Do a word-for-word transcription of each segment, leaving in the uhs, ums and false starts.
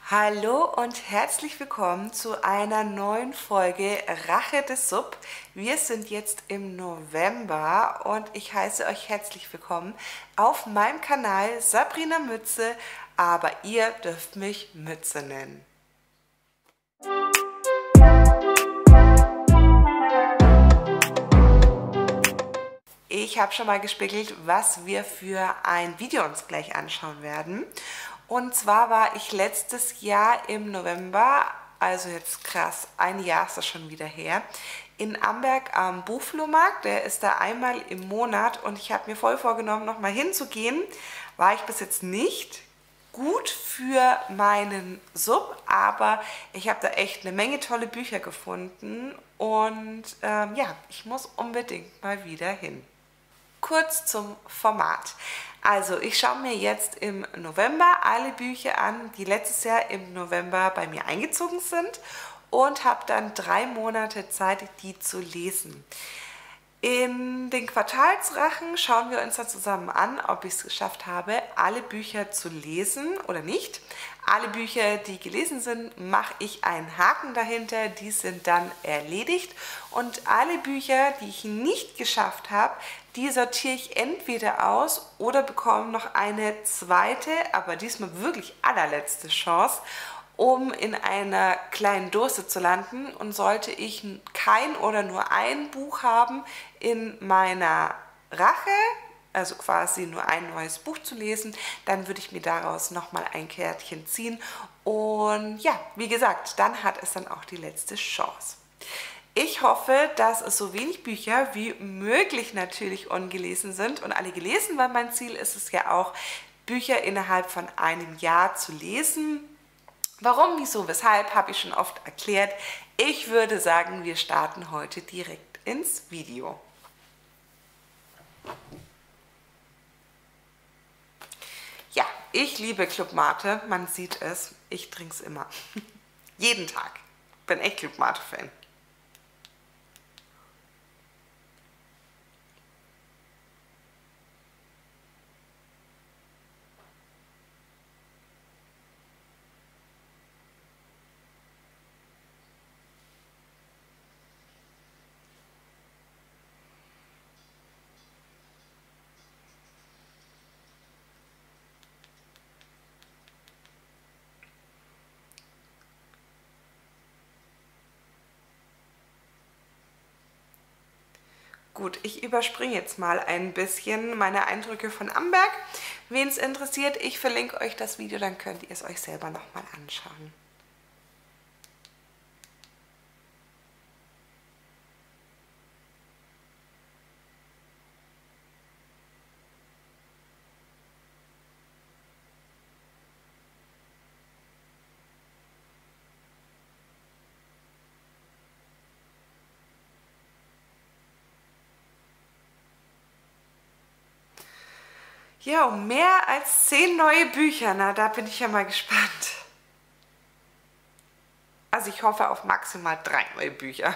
Hallo und herzlich willkommen zu einer neuen Folge Rache des Sub. Wir sind jetzt im November und ich heiße euch herzlich willkommen auf meinem Kanal Sabrina Mütze, aber ihr dürft mich Mütze nennen. Ich habe schon mal gespiegelt, was wir für ein Video uns gleich anschauen werden. Und zwar war ich letztes Jahr im November, also jetzt krass, ein Jahr ist das schon wieder her, in Amberg am Buchflohmarkt. Der ist da einmal im Monat und ich habe mir voll vorgenommen, nochmal hinzugehen. War ich bis jetzt nicht. Gut für meinen Sub, aber ich habe da echt eine Menge tolle Bücher gefunden und ähm, ja, ich muss unbedingt mal wieder hin. Kurz zum Format. Also ich schaue mir jetzt im November alle Bücher an, die letztes Jahr im November bei mir eingezogen sind und habe dann drei Monate Zeit, die zu lesen. In den Quartalsrachen schauen wir uns dann zusammen an, ob ich es geschafft habe, alle Bücher zu lesen oder nicht. Alle Bücher, die gelesen sind, mache ich einen Haken dahinter, die sind dann erledigt. Und alle Bücher, die ich nicht geschafft habe, die sortiere ich entweder aus oder bekomme noch eine zweite, aber diesmal wirklich allerletzte Chance, um in einer kleinen Dose zu landen. Und sollte ich kein oder nur ein Buch haben in meiner Rache, also quasi nur ein neues Buch zu lesen, dann würde ich mir daraus nochmal ein Kärtchen ziehen. Und ja, wie gesagt, dann hat es dann auch die letzte Chance. Ich hoffe, dass es so wenig Bücher wie möglich natürlich ungelesen sind und alle gelesen, weil mein Ziel ist es ja auch, Bücher innerhalb von einem Jahr zu lesen. Warum, wieso, weshalb, habe ich schon oft erklärt. Ich würde sagen, wir starten heute direkt ins Video. Ja, ich liebe Club Mate, man sieht es, ich trinke es immer. Jeden Tag. Bin echt Club Mate-Fan. Gut, ich überspringe jetzt mal ein bisschen meine Eindrücke von Amberg. Wen es interessiert, ich verlinke euch das Video, dann könnt ihr es euch selber nochmal anschauen. Ja, um mehr als zehn neue Bücher, na, da bin ich ja mal gespannt. Also ich hoffe auf maximal drei neue Bücher.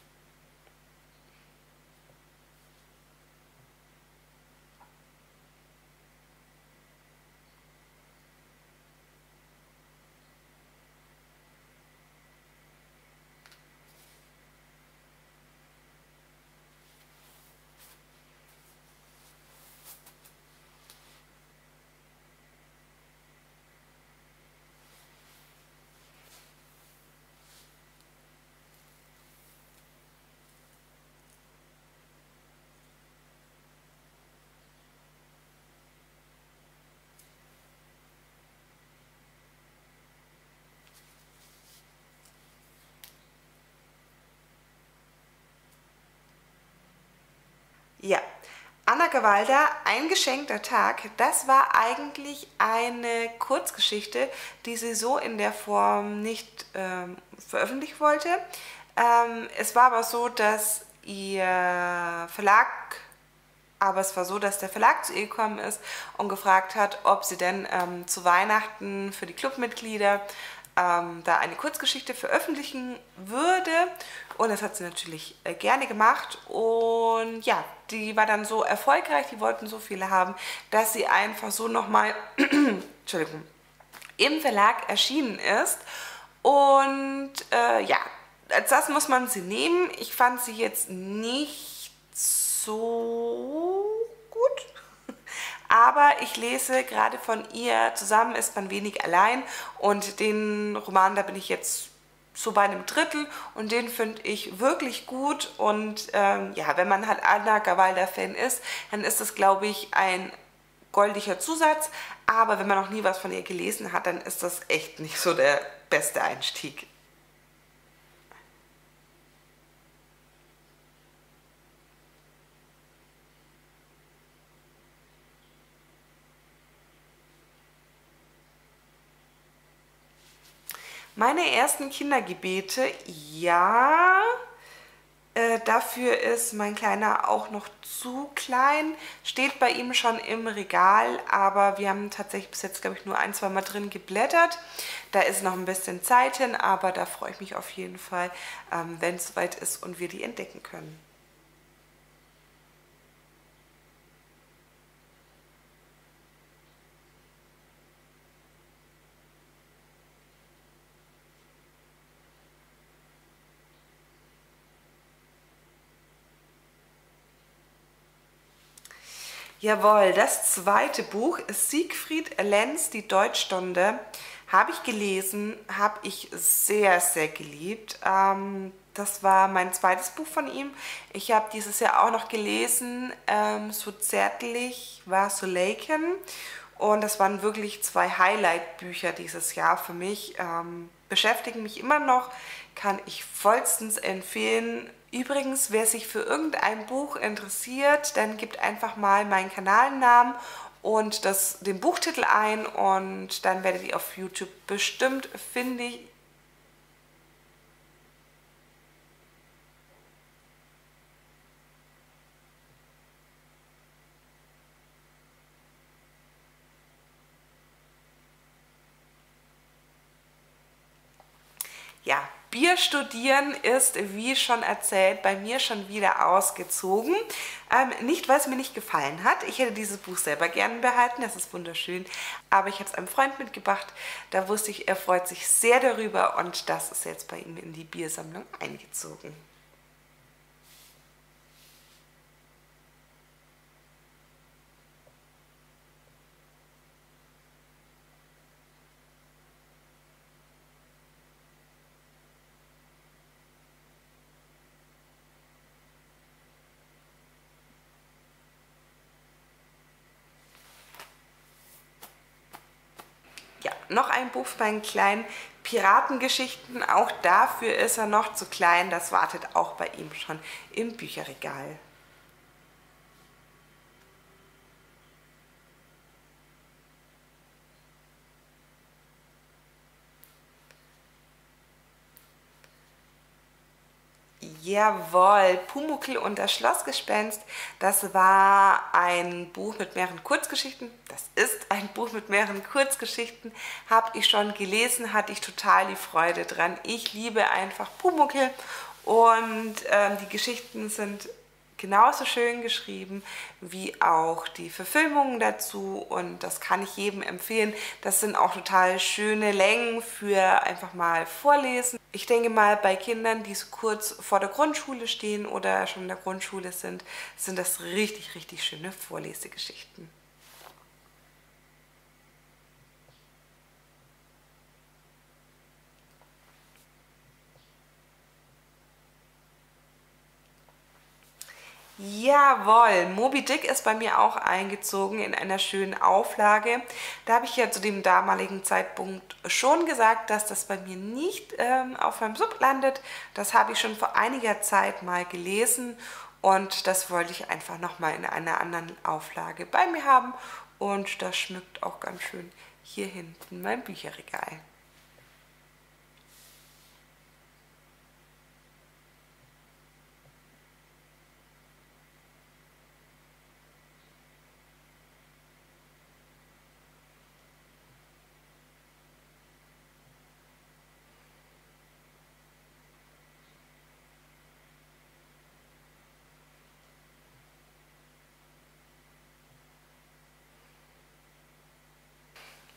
Ja, Anna Gawalda, Ein geschenkter Tag, das war eigentlich eine Kurzgeschichte, die sie so in der Form nicht ähm, veröffentlichen wollte. Ähm, es war aber so, dass ihr Verlag, aber es war so, dass der Verlag zu ihr gekommen ist und gefragt hat, ob sie denn ähm, zu Weihnachten für die Clubmitglieder ähm, da eine Kurzgeschichte veröffentlichen würde. Und das hat sie natürlich äh, gerne gemacht. Und ja, die war dann so erfolgreich, die wollten so viele haben, dass sie einfach so nochmal, Entschuldigung, im Verlag erschienen ist. Und äh, ja, als das muss man sie nehmen. Ich fand sie jetzt nicht so gut, aber ich lese gerade von ihr Zusammen ist man wenig allein und den Roman, da bin ich jetzt so bei einem Drittel und den finde ich wirklich gut. Und ähm, ja, wenn man halt Anna Gawalda-Fan ist, dann ist das, glaube ich, ein goldiger Zusatz, aber wenn man noch nie was von ihr gelesen hat, dann ist das echt nicht so der beste Einstieg. Meine ersten Kindergebete, ja, äh, dafür ist mein Kleiner auch noch zu klein, steht bei ihm schon im Regal, aber wir haben tatsächlich bis jetzt, glaube ich, nur ein, zwei Mal drin geblättert. Da ist noch ein bisschen Zeit hin, aber da freue ich mich auf jeden Fall, ähm, wenn es soweit ist und wir die entdecken können. Jawohl, das zweite Buch ist Siegfried Lenz, die Deutschstunde. Habe ich gelesen, habe ich sehr, sehr geliebt. Ähm, das war mein zweites Buch von ihm. Ich habe dieses Jahr auch noch gelesen, ähm, So zärtlich war Soleiken. Und das waren wirklich zwei Highlight-Bücher dieses Jahr für mich. Ähm, beschäftigen mich immer noch, kann ich vollstens empfehlen. Übrigens, wer sich für irgendein Buch interessiert, dann gibt einfach mal meinen Kanalnamen und das, den Buchtitel ein und dann werdet ihr auf YouTube bestimmt fündig. Ja, Bier studieren ist, wie schon erzählt, bei mir schon wieder ausgezogen. Ähm, nicht, weil es mir nicht gefallen hat. Ich hätte dieses Buch selber gerne behalten, das ist wunderschön. Aber ich habe es einem Freund mitgebracht, da wusste ich, er freut sich sehr darüber und das ist jetzt bei ihm in die Biersammlung eingezogen. Ja, noch ein Buch bei den kleinen Piratengeschichten. Auch dafür ist er noch zu klein. Das wartet auch bei ihm schon im Bücherregal. Jawohl, Pumuckl und das Schlossgespenst, das war ein Buch mit mehreren Kurzgeschichten. Das ist ein Buch mit mehreren Kurzgeschichten. Habe ich schon gelesen, hatte ich total die Freude dran. Ich liebe einfach Pumuckl und ähm, die Geschichten sind genauso schön geschrieben wie auch die Verfilmungen dazu und das kann ich jedem empfehlen. Das sind auch total schöne Längen für einfach mal vorlesen. Ich denke mal, bei Kindern, die so kurz vor der Grundschule stehen oder schon in der Grundschule sind, sind das richtig, richtig schöne Vorlesegeschichten. Jawohl, Moby Dick ist bei mir auch eingezogen in einer schönen Auflage. Da habe ich ja zu dem damaligen Zeitpunkt schon gesagt, dass das bei mir nicht ähm, auf meinem Sub landet. Das habe ich schon vor einiger Zeit mal gelesen und das wollte ich einfach nochmal in einer anderen Auflage bei mir haben. Und das schmückt auch ganz schön hier hinten mein Bücherregal.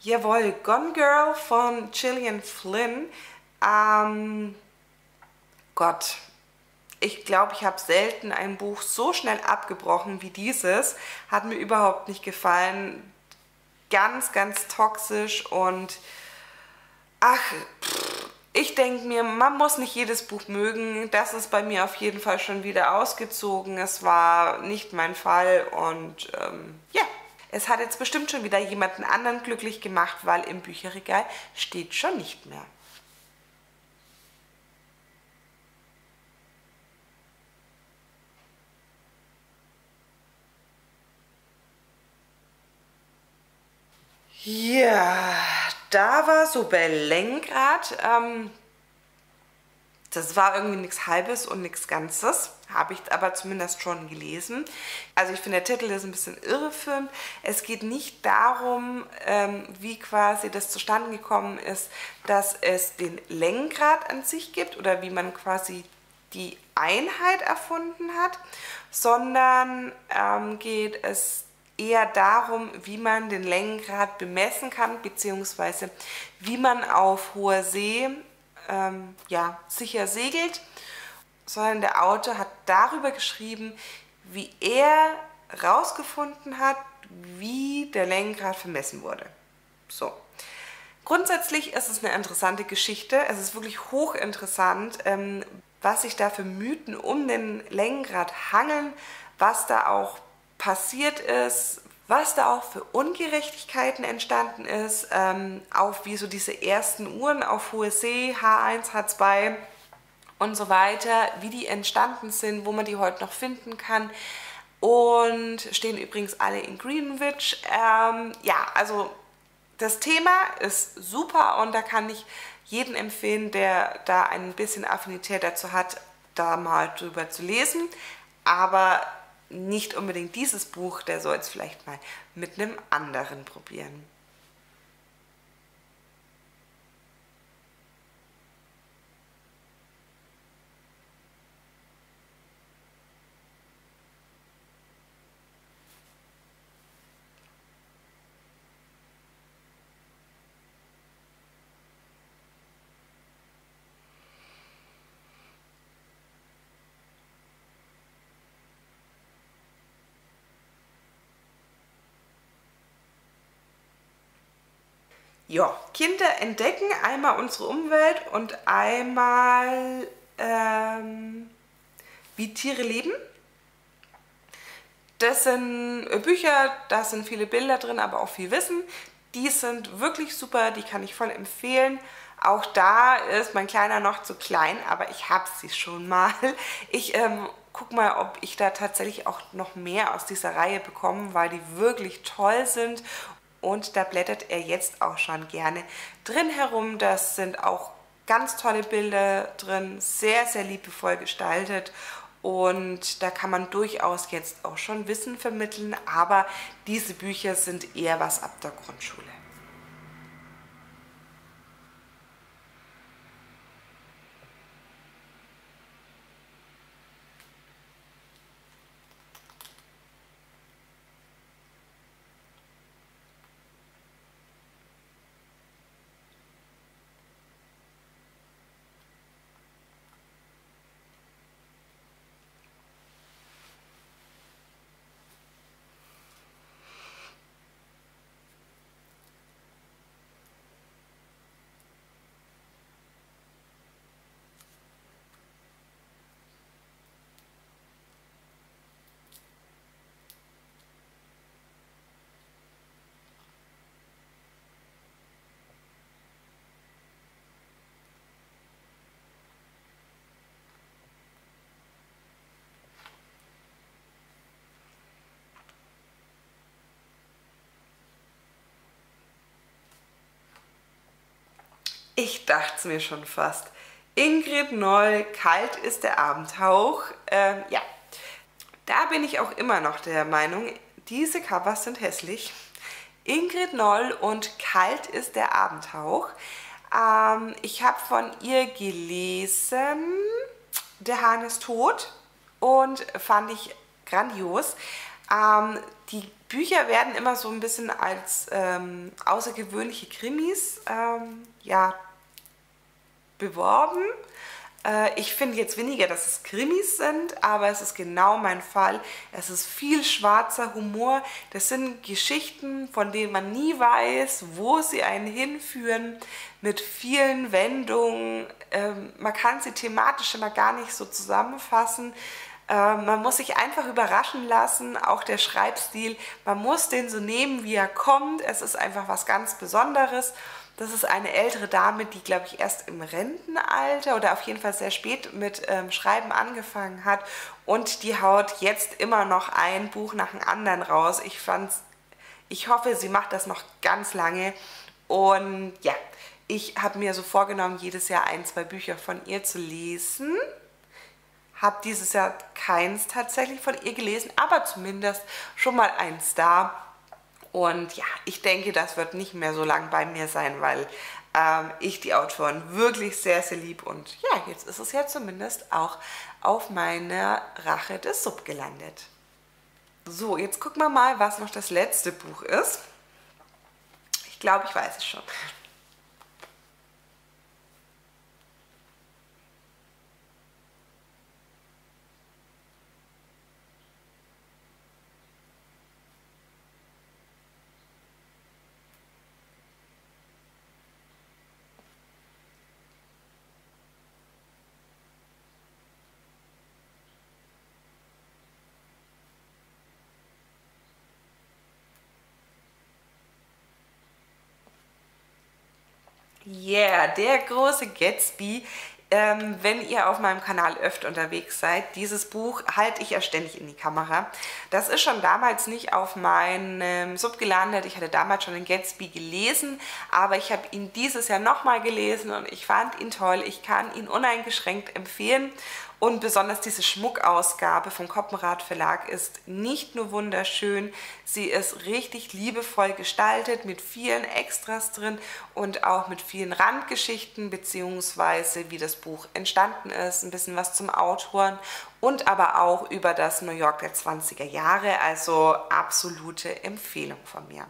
Jawohl, Gone Girl von Gillian Flynn. Ähm, Gott, ich glaube, ich habe selten ein Buch so schnell abgebrochen wie dieses. Hat mir überhaupt nicht gefallen. Ganz, ganz toxisch und ach, pff, ich denke mir, man muss nicht jedes Buch mögen. Das ist bei mir auf jeden Fall schon wieder ausgezogen. Es war nicht mein Fall und ähm, ja. Es hat jetzt bestimmt schon wieder jemanden anderen glücklich gemacht, weil im Bücherregal steht schon nicht mehr. Ja, da war so bei Lenkrad. Ähm, das war irgendwie nichts Halbes und nichts Ganzes. Habe ich aber zumindest schon gelesen. Also ich finde, der Titel ist ein bisschen irreführend. Es geht nicht darum, ähm, wie quasi das zustande gekommen ist, dass es den Lenkrad an sich gibt oder wie man quasi die Einheit erfunden hat, sondern ähm, geht es eher darum, wie man den Längengrad bemessen kann, beziehungsweise wie man auf hoher See ähm, ja, sicher segelt, sondern der Autor hat darüber geschrieben, wie er herausgefunden hat, wie der Längengrad vermessen wurde. So. Grundsätzlich ist es eine interessante Geschichte. Es ist wirklich hochinteressant, ähm, was sich da für Mythen um den Längengrad hangeln, was da auch passiert ist, was da auch für Ungerechtigkeiten entstanden ist, ähm, auch wie so diese ersten Uhren auf hohe See, H eins, H zwei und so weiter, wie die entstanden sind, wo man die heute noch finden kann. Und stehen übrigens alle in Greenwich. Ähm, ja, also das Thema ist super und da kann ich jeden empfehlen, der da ein bisschen Affinität dazu hat, da mal drüber zu lesen. Aber nicht unbedingt dieses Buch, der soll es vielleicht mal mit einem anderen probieren. Ja, Kinder entdecken einmal unsere Umwelt und einmal ähm, wie Tiere leben. Das sind Bücher, da sind viele Bilder drin, aber auch viel Wissen. Die sind wirklich super, die kann ich voll empfehlen. Auch da ist mein Kleiner noch zu klein, aber ich habe sie schon mal. Ich ähm, gucke mal, ob ich da tatsächlich auch noch mehr aus dieser Reihe bekomme, weil die wirklich toll sind. Und da blättert er jetzt auch schon gerne drin herum. Das sind auch ganz tolle Bilder drin, sehr, sehr liebevoll gestaltet. Und da kann man durchaus jetzt auch schon Wissen vermitteln, aber diese Bücher sind eher was ab der Grundschule. Ich dachte es mir schon fast. Ingrid Noll, Kalt ist der Abendhauch. Ähm, ja, da bin ich auch immer noch der Meinung, diese Covers sind hässlich. Ingrid Noll und Kalt ist der Abendhauch. Ähm, ich habe von ihr gelesen, Der Hahn ist tot und fand ich grandios. Ähm, die Bücher werden immer so ein bisschen als ähm, außergewöhnliche Krimis ähm, ja, beworben. Äh, ich finde jetzt weniger, dass es Krimis sind, aber es ist genau mein Fall. Es ist viel schwarzer Humor. Das sind Geschichten, von denen man nie weiß, wo sie einen hinführen, mit vielen Wendungen. Ähm, man kann sie thematisch immer gar nicht so zusammenfassen. Ähm, man muss sich einfach überraschen lassen, auch der Schreibstil. Man muss den so nehmen, wie er kommt. Es ist einfach was ganz Besonderes. Das ist eine ältere Dame, die, glaube ich, erst im Rentenalter oder auf jeden Fall sehr spät mit ähm, Schreiben angefangen hat. Und die haut jetzt immer noch ein Buch nach dem anderen raus. Ich fand's, ich hoffe, sie macht das noch ganz lange. Und ja, ich habe mir so vorgenommen, jedes Jahr ein, zwei Bücher von ihr zu lesen. Habe dieses Jahr keins tatsächlich von ihr gelesen, aber zumindest schon mal eins da. Und ja, ich denke, das wird nicht mehr so lang bei mir sein, weil ähm, ich die Autoren wirklich sehr, sehr lieb. Und ja, jetzt ist es ja zumindest auch auf meiner Rache des Sub gelandet. So, jetzt gucken wir mal, was noch das letzte Buch ist. Ich glaube, ich weiß es schon. Yeah, der große Gatsby. Ähm, wenn ihr auf meinem Kanal öfter unterwegs seid, dieses Buch halte ich ja ständig in die Kamera. Das ist schon damals nicht auf meinem Sub gelandet. Ich hatte damals schon den Gatsby gelesen, aber ich habe ihn dieses Jahr nochmal gelesen und ich fand ihn toll. Ich kann ihn uneingeschränkt empfehlen. Und besonders diese Schmuckausgabe vom Koppenrad Verlag ist nicht nur wunderschön, sie ist richtig liebevoll gestaltet mit vielen Extras drin und auch mit vielen Randgeschichten beziehungsweise wie das Buch entstanden ist, ein bisschen was zum Autoren und aber auch über das New York der zwanziger Jahre, also absolute Empfehlung von mir.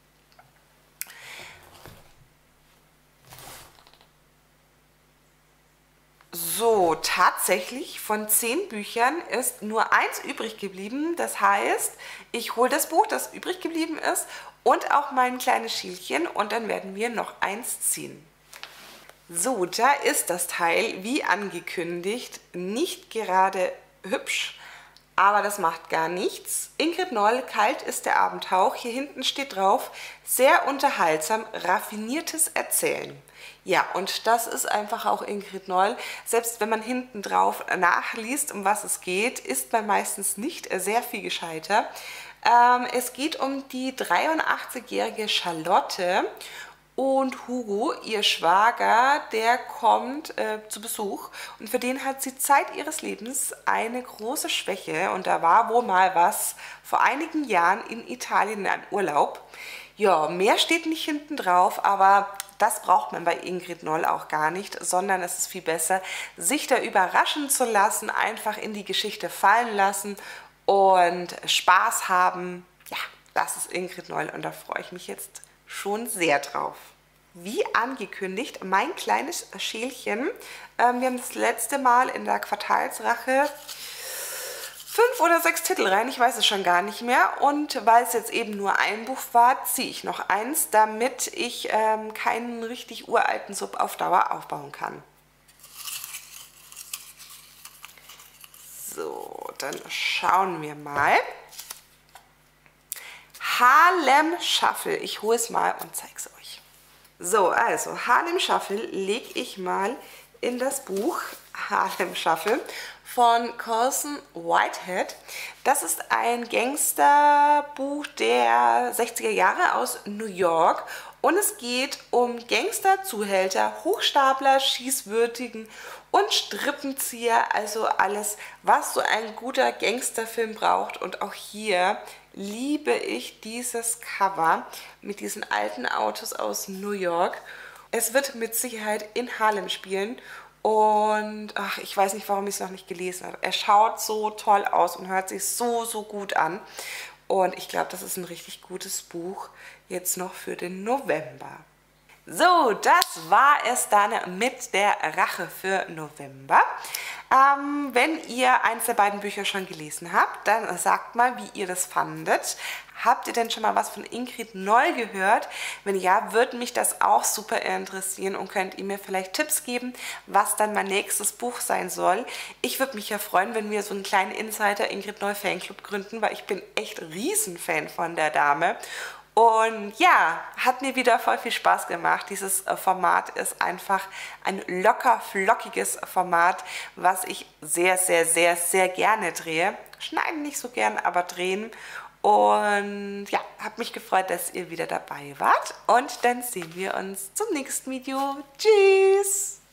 So, tatsächlich von zehn Büchern ist nur eins übrig geblieben. Das heißt, ich hole das Buch, das übrig geblieben ist und auch mein kleines Schielchen und dann werden wir noch eins ziehen. So, da ist das Teil, wie angekündigt, nicht gerade hübsch, aber das macht gar nichts. Ingrid Noll, Kalt ist der Abendhauch. Hier hinten steht drauf, sehr unterhaltsam, raffiniertes Erzählen. Ja, und das ist einfach auch Ingrid Noll. Selbst wenn man hinten drauf nachliest, um was es geht, ist man meistens nicht sehr viel gescheiter. Ähm, es geht um die dreiundachtzigjährige Charlotte und Hugo, ihr Schwager, der kommt äh, zu Besuch und für den hat sie Zeit ihres Lebens eine große Schwäche und da war wohl mal was vor einigen Jahren in Italien in einem Urlaub. Ja, mehr steht nicht hinten drauf, aber das braucht man bei Ingrid Noll auch gar nicht, sondern es ist viel besser, sich da überraschen zu lassen, einfach in die Geschichte fallen lassen und Spaß haben. Ja, das ist Ingrid Noll und da freue ich mich jetzt schon sehr drauf. Wie angekündigt, mein kleines Schälchen. Ähm, wir haben das letzte Mal in der Quartalsrache fünf oder sechs Titel rein, ich weiß es schon gar nicht mehr. Und weil es jetzt eben nur ein Buch war, ziehe ich noch eins, damit ich ähm, keinen richtig uralten Sub auf Dauer aufbauen kann. So, dann schauen wir mal. Harlem Shuffle. Ich hole es mal und zeige es euch. So, also Harlem Shuffle lege ich mal in das Buch Harlem Shuffle von Colson Whitehead. Das ist ein Gangsterbuch der sechziger Jahre aus New York und es geht um Gangster, Zuhälter, Hochstapler, Schießwürdigen und Strippenzieher, also alles, was so ein guter Gangsterfilm braucht. Und auch hier liebe ich dieses Cover mit diesen alten Autos aus New York. Es wird mit Sicherheit in Harlem spielen und ach, ich weiß nicht, warum ich es noch nicht gelesen habe. Er schaut so toll aus und hört sich so, so gut an. Und ich glaube, das ist ein richtig gutes Buch jetzt noch für den November. So, das war es dann mit der Rache für November. Ähm, wenn ihr eins der beiden Bücher schon gelesen habt, dann sagt mal, wie ihr das fandet. Habt ihr denn schon mal was von Ingrid Noll gehört? Wenn ja, würde mich das auch super interessieren und könnt ihr mir vielleicht Tipps geben, was dann mein nächstes Buch sein soll. Ich würde mich ja freuen, wenn wir so einen kleinen Insider Ingrid Noll Fanclub gründen, weil ich bin echt Riesenfan von der Dame. Und ja, hat mir wieder voll viel Spaß gemacht. Dieses Format ist einfach ein locker flockiges Format, was ich sehr, sehr, sehr, sehr gerne drehe. Schneiden nicht so gern, aber drehen. Und ja, habe mich gefreut, dass ihr wieder dabei wart. Und dann sehen wir uns zum nächsten Video. Tschüss!